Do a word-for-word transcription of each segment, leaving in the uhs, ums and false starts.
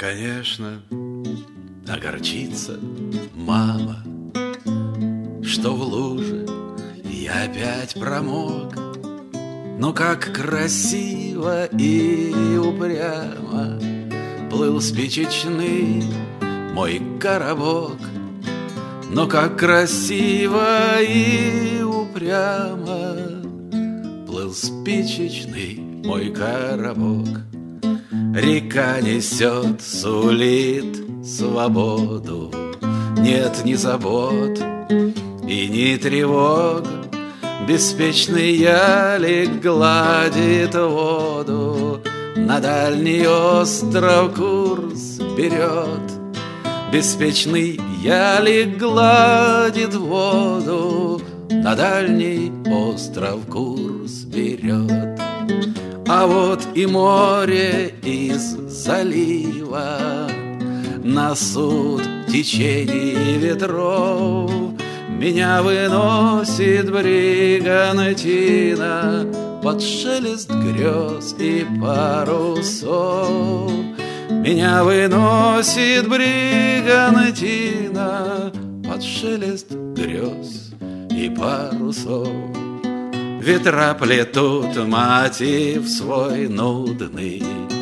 конечно, огорчится мама, что в луже я опять промок. Но как красиво и упрямо плыл спичечный мой коробок. Но как красиво и упрямо плыл спичечный мой коробок. Река несет, сулит свободу, нет ни забот и ни тревог. Беспечный ялик гладит воду, на дальний остров курс берет. Беспечный ялик гладит воду, на дальний остров курс берет. А вот и море из залива на суд течений ветров меня выносит бригантина под шелест грез и парусов. Меня выносит бригантина под шелест грез и парусов. Ветра плетут мотив свой нудный,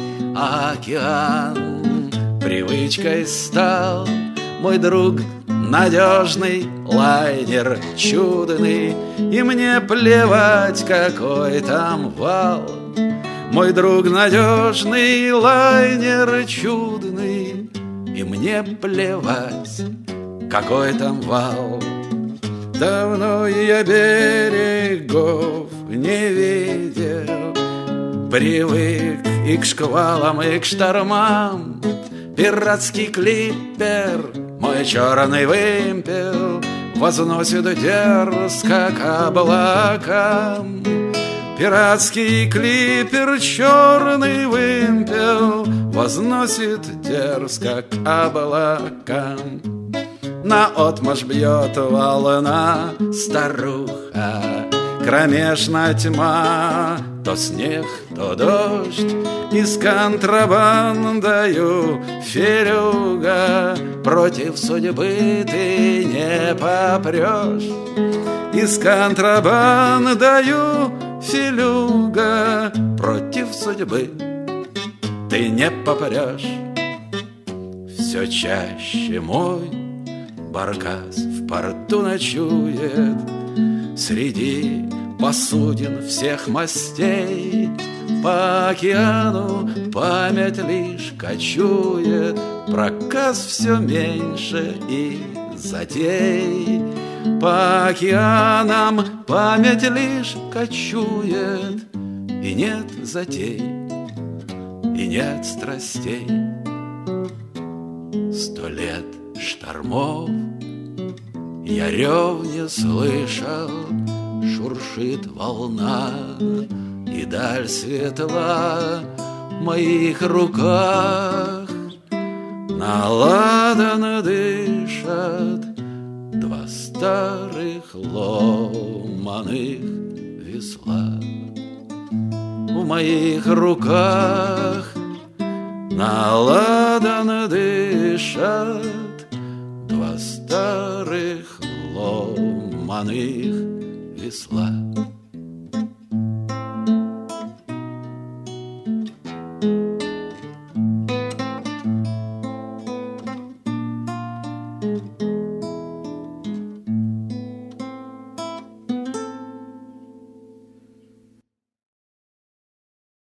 океан привычкой стал. Мой друг надежный, лайнер чудный, и мне плевать, какой там вал. Мой друг надежный, лайнер чудный, и мне плевать, какой там вал. Давно я берегов не видел, привык и к шквалам, и к штормам. Пиратский клипер, мой черный вымпел, возносит дерзко к облакам. Пиратский клипер, черный вымпел, возносит дерзко к облакам. Наотмашь бьет волна старуха, кромешна тьма, то снег, то дождь, и с контрабандою филюга против судьбы ты не попрешь. И с контрабандою филюга против судьбы ты не попрешь. Все чаще мой баркас в порту ночует среди посудин всех мастей. По океану память лишь кочует, проказ все меньше и затей. По океанам память лишь кочует, и нет затей, и нет страстей. Сто лет штормов я рев не слышал, шуршит волна, и даль светла в моих руках. На ладан дышат два старых ломаных весла. В моих руках на ладан дышат два старых ломаных весла.